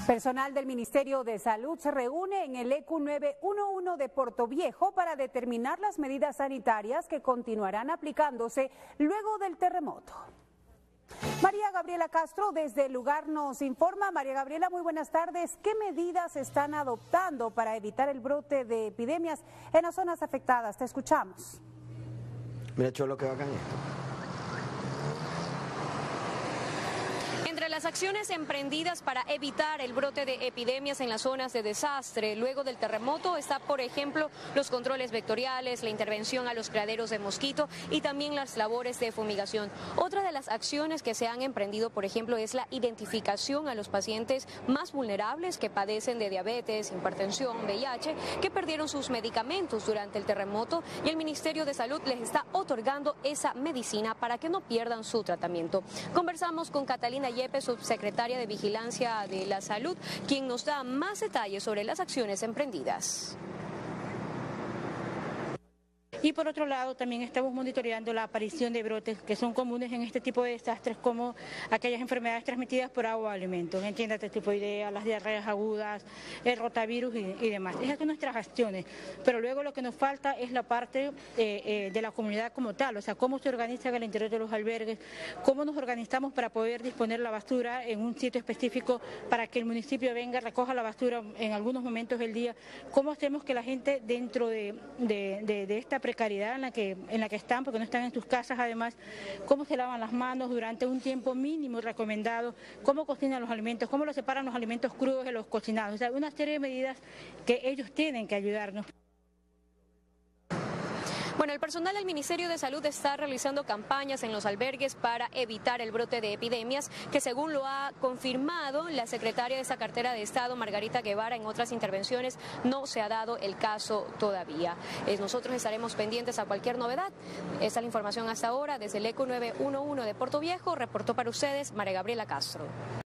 Personal del Ministerio de Salud se reúne en el ECU 911 de Portoviejo para determinar las medidas sanitarias que continuarán aplicándose luego del terremoto. María Gabriela Castro desde el lugar nos informa. María Gabriela, muy buenas tardes. ¿Qué medidas están adoptando para evitar el brote de epidemias en las zonas afectadas? Te escuchamos. Mira, Cholo, que bacán esto. Entre las acciones emprendidas para evitar el brote de epidemias en las zonas de desastre luego del terremoto está, por ejemplo, los controles vectoriales, la intervención a los criaderos de mosquito y también las labores de fumigación. Otra de las acciones que se han emprendido, por ejemplo, es la identificación a los pacientes más vulnerables que padecen de diabetes, hipertensión, VIH, que perdieron sus medicamentos durante el terremoto, y el Ministerio de Salud les está otorgando esa medicina para que no pierdan su tratamiento. Conversamos con Catalina Yepes, subsecretaria de Vigilancia de la Salud, quien nos da más detalles sobre las acciones emprendidas. Y por otro lado, también estamos monitoreando la aparición de brotes que son comunes en este tipo de desastres, como aquellas enfermedades transmitidas por agua o alimentos, entiéndate, tifoidea, las diarreas agudas, el rotavirus y demás. Esas son nuestras acciones, pero luego lo que nos falta es la parte de la comunidad como tal, o sea, cómo se organiza en el interior de los albergues, cómo nos organizamos para poder disponer la basura en un sitio específico para que el municipio venga, recoja la basura en algunos momentos del día, cómo hacemos que la gente dentro de esta precariedad en la que están, porque no están en sus casas, además, cómo se lavan las manos durante un tiempo mínimo recomendado, cómo cocinan los alimentos, cómo los separan los alimentos crudos de los cocinados, o sea, una serie de medidas que ellos tienen que ayudarnos. Bueno, el personal del Ministerio de Salud está realizando campañas en los albergues para evitar el brote de epidemias, que según lo ha confirmado la secretaria de esa cartera de Estado, Margarita Guevara, en otras intervenciones no se ha dado el caso todavía. Nosotros estaremos pendientes a cualquier novedad. Esta es la información hasta ahora desde el ECU 911 de Portoviejo. Reportó para ustedes María Gabriela Castro.